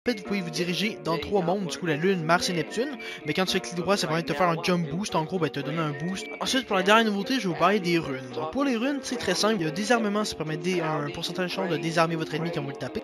En fait, vous pouvez vous diriger dans 3 mondes, du coup la Lune, Mars et Neptune. Mais quand tu fais clic droit, ça permet de te faire un jump boost. En gros, te donner un boost. Ensuite, pour la dernière nouveauté, je vais vous parler des runes. Donc pour les runes, c'est très simple. Il y a désarmement, ça permet un pourcentage de chance de désarmer votre ennemi quand vous le tapez.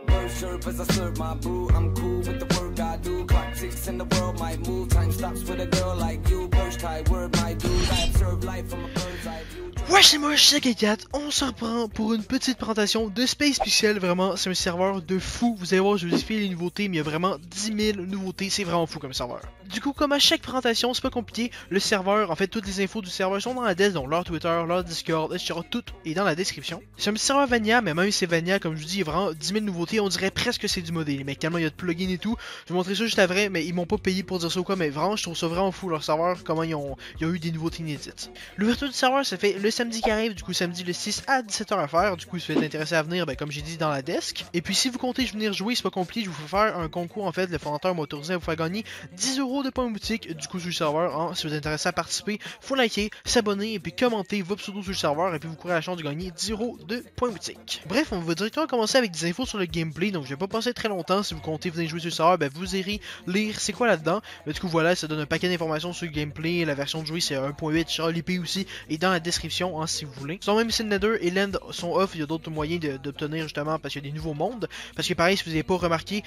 Ouais, c'est moi, c'est K4, on se reprend pour une petite présentation de Space Pixel. Vraiment, c'est un serveur de fou. Vous allez voir, je vais vous expliquer les nouveautés, mais il y a vraiment 10 000 nouveautés. C'est vraiment fou comme serveur. Du coup, comme à chaque présentation, c'est pas compliqué. Le serveur, en fait, toutes les infos du serveur sont dans la desk, donc leur Twitter, leur Discord, etc. Tout est dans la description. C'est un petit serveur Vanilla, mais même si c'est Vanilla, comme je vous dis, il y a vraiment 10 000 nouveautés. On dirait presque que c'est du modé. Mais tellement il y a de plugins et tout. Je vais vous montrer ça juste après, mais ils m'ont pas payé pour dire ça ou quoi. Mais vraiment, je trouve ça vraiment fou leur serveur, comment ils ont eu des nouveautés inédites. L'ouverture du serveur se fait le samedi qui arrive, du coup samedi le 6 à 17h à faire. Du coup, si vous êtes intéressé à venir, comme j'ai dit dans la desk. Et puis si vous comptez venir jouer, c'est pas compliqué, je vous fais faire un concours en fait. Le fondateur m'a autorisé à vous faire gagner 10 € de points boutique du coup sur le serveur. Hein. Si vous êtes intéressé à participer, faut liker, s'abonner et puis commenter votre pseudo sur le serveur et puis vous courez la chance de gagner 10 € de points boutique. Bref, on va directement commencer avec des infos sur le gameplay. Donc je vais pas passer très longtemps. Si vous comptez venir jouer sur le serveur, vous irez lire c'est quoi là-dedans. Du coup voilà, ça donne un paquet d'informations sur le gameplay. La version de jouer c'est 1.8, l'IP aussi est dans la description hein, si vous voulez. Sinon même si le Nether et l'End sont off, il y a d'autres moyens d'obtenir justement parce qu'il y a des nouveaux mondes. Parce que pareil, si vous n'avez pas remarqué,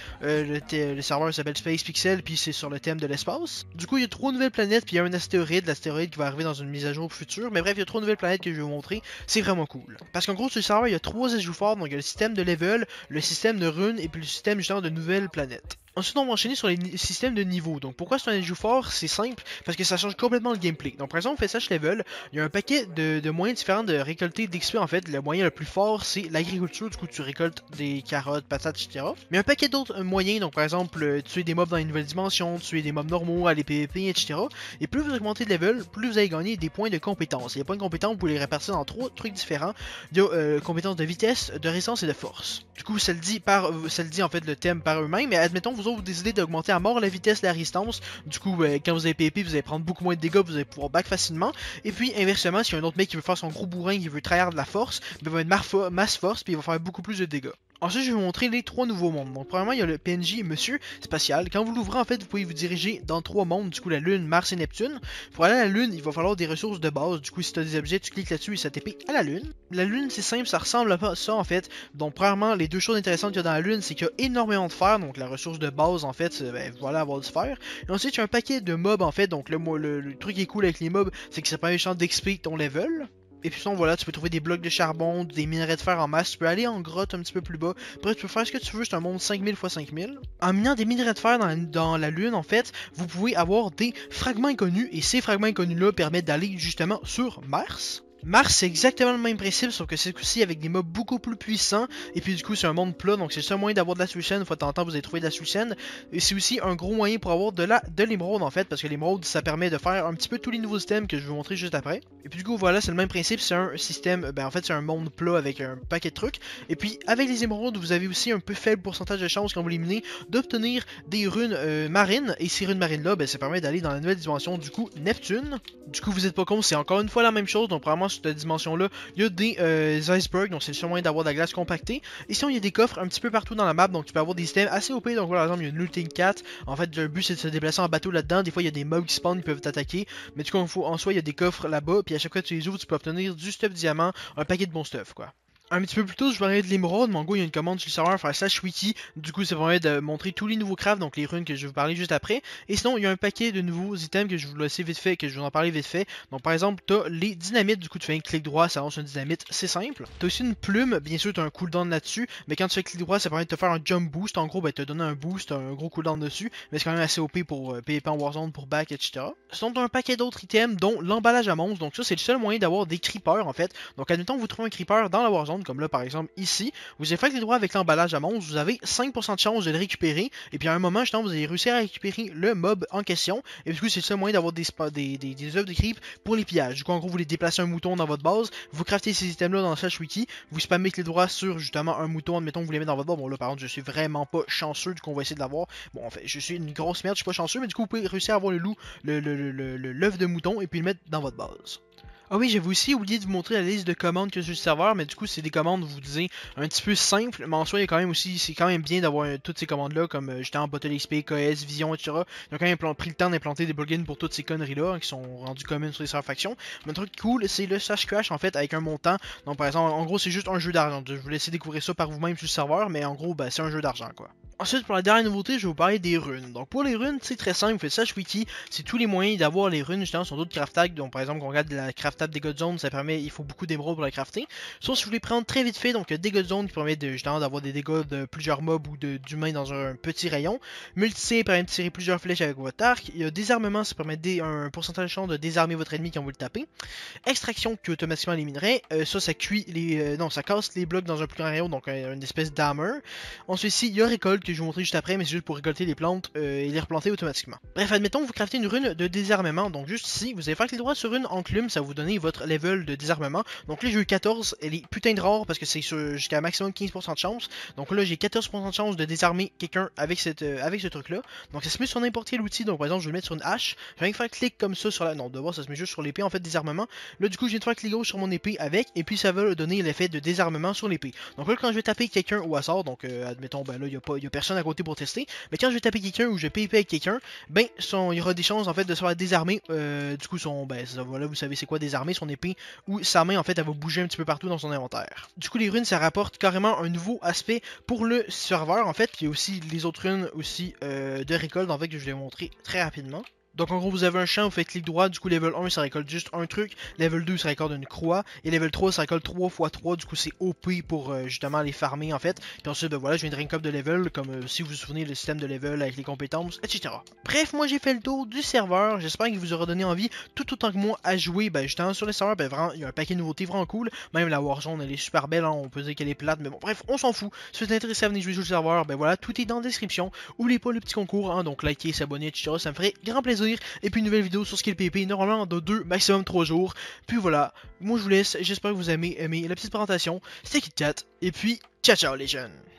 le serveur s'appelle Space Pixel puis c'est sur le thème de l'espace. Du coup il y a 3 nouvelles planètes puis il y a un astéroïde, l'astéroïde qui va arriver dans une mise à jour future. Mais bref, il y a 3 nouvelles planètes que je vais vous montrer, c'est vraiment cool. Parce qu'en gros sur le serveur il y a 3 ajouts forts, donc il y a le système de level, le système de runes et puis le système justement de nouvelles planètes. Ensuite, on va enchaîner sur les systèmes de niveau. Donc, pourquoi c'est un ajout fort? C'est simple, parce que ça change complètement le gameplay. Donc, par exemple, on fait Sash Level, il y a un paquet de moyens différents de récolter d'XP. En fait, le moyen le plus fort, c'est l'agriculture. Du coup, tu récoltes des carottes, patates, etc. Mais un paquet d'autres moyens, donc par exemple, tuer des mobs dans une nouvelle dimension, tuer des mobs normaux, aller PVP, etc. Et plus vous augmentez de level, plus vous allez gagner des points de compétences. Et les points de compétences, vous pouvez les répartir dans 3 trucs différents. Il y a compétences de vitesse, de résistance et de force. Du coup, ça le dit en fait le thème par eux-mêmes. Mais admettons, vous autres, vous décidez d'augmenter à mort la vitesse, la résistance. Du coup, quand vous avez PvP, vous allez prendre beaucoup moins de dégâts, vous allez pouvoir back facilement. Et puis, inversement, s'il y a un autre mec qui veut faire son gros bourrin, qui veut tryhard de la force, il va être masse force, puis il va faire beaucoup plus de dégâts. Ensuite, je vais vous montrer les 3 nouveaux mondes. Donc, premièrement, il y a le PNJ Monsieur Spatial. Quand vous l'ouvrez, en fait, vous pouvez vous diriger dans 3 mondes, du coup, la Lune, Mars et Neptune. Pour aller à la Lune, il va falloir des ressources de base. Du coup, si tu as des objets, tu cliques là-dessus et ça t'épée à la Lune. La Lune, c'est simple, ça ressemble à ça, en fait. Donc, premièrement, les 2 choses intéressantes qu'il y a dans la Lune, c'est qu'il y a énormément de fer. Donc, la ressource de base, en fait, voilà, avoir du fer. Et ensuite, il y a un paquet de mobs, en fait. Donc, le truc qui est cool avec les mobs, c'est que ça permet justement d'XP ton level. Et puis sinon voilà, tu peux trouver des blocs de charbon, des minerais de fer en masse, tu peux aller en grotte un petit peu plus bas. Bref, tu peux faire ce que tu veux, c'est un monde 5000 x 5000. En minant des minerais de fer dans la lune, en fait, vous pouvez avoir des fragments inconnus, et ces fragments inconnus-là permettent d'aller justement sur Mars. Mars, c'est exactement le même principe, sauf que c'est aussi avec des mobs beaucoup plus puissants. Et puis du coup, c'est un monde plat, donc c'est le seul moyen d'avoir de la Switch. Une fois de temps en temps, vous allez trouver de la Switch. Et c'est aussi un gros moyen pour avoir de l'émeraude en fait, parce que l'émeraude, ça permet de faire un petit peu tous les nouveaux systèmes que je vais vous montrer juste après. Et puis du coup, voilà, c'est le même principe, c'est un système, en fait, c'est un monde plat avec un paquet de trucs. Et puis avec les émeraudes, vous avez aussi un peu faible pourcentage de chance quand vous les minez d'obtenir des runes marines. Et ces runes marines-là, ça permet d'aller dans la nouvelle dimension, du coup, Neptune. Du coup, vous êtes pas con, c'est encore une fois la même chose, donc probablement sur cette dimension-là, il y a des icebergs, donc c'est le seul moyen d'avoir de la glace compactée. Et sinon, il y a des coffres un petit peu partout dans la map, donc tu peux avoir des systèmes assez OP. Donc voilà, par exemple, il y a une Looting Cat. En fait, le but c'est de se déplacer en bateau là-dedans. Des fois, il y a des mobs qui spawnent, ils peuvent t'attaquer. Mais du coup, en soi, il y a des coffres là-bas. Puis à chaque fois que tu les ouvres, tu peux obtenir du stuff diamant, un paquet de bons stuff, quoi. Un petit peu plus tôt, je parlais de l'émeraude, mais en gros, il y a une commande sur le serveur, faire /wiki. Du coup, ça permet de montrer tous les nouveaux crafts, donc les runes que je vais vous parler juste après. Et sinon, il y a un paquet de nouveaux items que je vais vous laisser vite fait, que je vais en parler vite fait. Donc, par exemple, t'as les dynamites. Du coup, tu fais un clic droit, ça lance une dynamite, c'est simple. T'as aussi une plume, bien sûr, t'as un cooldown là-dessus. Mais quand tu fais clic droit, ça permet de te faire un jump boost. En gros, te donner un boost, un gros cooldown dessus. Mais c'est quand même assez OP pour PvP en Warzone, pour back, etc. Sinon, t'as un paquet d'autres items, dont l'emballage à monstres. Donc, ça, c'est le seul moyen d'avoir des creepers, en fait. Donc, admettons, vous trouvez un creeper dans la Warzone, comme là, par exemple. Ici, vous avez fait les droits avec l'emballage à monstre, vous avez 5% de chance de le récupérer, et puis à un moment, justement, vous allez réussir à récupérer le mob en question, et du coup, c'est le seul moyen d'avoir des œuvres de creep pour les pillages. Du coup, en gros, vous voulez déplacer un mouton dans votre base, vous craftez ces items-là dans le /wiki, vous spammez les droits sur justement un mouton, admettons que vous les mettez dans votre base. Bon, là, par contre, je suis vraiment pas chanceux, du coup, on va essayer de l'avoir. Bon, en fait, je suis une grosse merde, je suis pas chanceux, mais du coup, vous pouvez réussir à avoir le loup, l'œuf de mouton, et puis le mettre dans votre base. Ah oui, j'avais aussi oublié de vous montrer la liste de commandes que j'ai sur le serveur, mais du coup, c'est des commandes, vous disiez, un petit peu simples, mais en soi, il y a quand même aussi, c'est quand même bien d'avoir toutes ces commandes-là, comme j'étais en Bottle XP, KS, Vision, etc. Ils ont quand même pris le temps d'implanter des plugins pour toutes ces conneries-là, qui sont rendues communes sur les serveurs factions. Mais un truc cool, c'est le Slash Crash, en fait, avec un montant. Donc, par exemple, en gros, c'est juste un jeu d'argent. Je vous laisser découvrir ça par vous-même sur le serveur, mais en gros, ben, c'est un jeu d'argent, quoi. Ensuite, pour la dernière nouveauté, je vais vous parler des runes. Donc, pour les runes, c'est très simple. Vous faites Slash Wiki, c'est tous les moyens d'avoir les runes, justement, sur d'autres craft tags. Donc, par exemple, on regarde la craft tab des God Zone, ça permet, il faut beaucoup d'émeraudes pour la crafter. Sauf si vous voulez prendre très vite fait, donc, des God Zone qui permet justement d'avoir des dégâts de plusieurs mobs ou d'humains dans un petit rayon. Multi permet de tirer plusieurs flèches avec votre arc. Il y a désarmement, ça permet un pourcentage de chance de désarmer votre ennemi quand vous le tapez. Extraction qui automatiquement éliminerait. Ça cuit les. Non, ça casse les blocs dans un plus grand rayon, donc une espèce d'hammer. Ensuite, ici, il y a récolte que je vais vous montrer juste après, mais c'est juste pour récolter les plantes et les replanter automatiquement. Bref, admettons que vous craftez une rune de désarmement. Donc, juste ici, vous allez faire clic droit sur une enclume, ça va vous donner votre level de désarmement. Donc là, j'ai eu 14, elle est putain de rare parce que c'est jusqu'à un maximum 15% de chance. Donc là, j'ai 14% de chance de désarmer quelqu'un avec ce truc-là. Donc, ça se met sur n'importe quel outil. Donc, par exemple, je vais le mettre sur une hache. Je vais faire clic comme ça sur la. Non, de voir, ça se met juste sur l'épée en fait, désarmement. Là, du coup, je viens de faire clic gauche sur mon épée avec, et puis ça va donner l'effet de désarmement sur l'épée. Donc là, quand je vais taper quelqu'un au hasard, donc admettons, ben là, il n'y a personne à côté pour tester, mais quand je vais taper quelqu'un ou je vais PvP avec quelqu'un, ben, il y aura des chances en fait de se faire désarmer. Du coup, voilà, vous savez c'est quoi désarmer, son épée ou sa main en fait, elle va bouger un petit peu partout dans son inventaire. Du coup, les runes, ça rapporte carrément un nouveau aspect pour le serveur en fait, puis il y a aussi les autres runes aussi de récolte en fait que je vais vous montrer très rapidement. Donc en gros vous avez un champ, vous faites clic droit, du coup level 1 ça récolte juste un truc, level 2 ça récolte une croix, et level 3 ça récolte 3 x 3, du coup c'est OP pour justement les farmer en fait. Puis ensuite ben voilà, je viens de rank up de level, comme si vous vous souvenez le système de level avec les compétences, etc. Bref, moi j'ai fait le tour du serveur, j'espère qu'il vous aura donné envie tout autant que moi à jouer, ben justement sur le serveur, ben vraiment il y a un paquet de nouveautés vraiment cool, même la Warzone elle est super belle, hein, on peut dire qu'elle est plate, mais bon bref, on s'en fout. Si vous êtes intéressé à venir jouer sur le serveur, ben voilà, tout est dans la description, oubliez pas le petit concours, hein, donc likez, s'abonner, etc. Ça me ferait grand plaisir. Et puis une nouvelle vidéo sur Skill PvP, normalement dans 2, maximum 3 jours. Puis voilà, moi je vous laisse, j'espère que vous avez aimé la petite présentation. C'était KitKat, et puis ciao ciao les jeunes.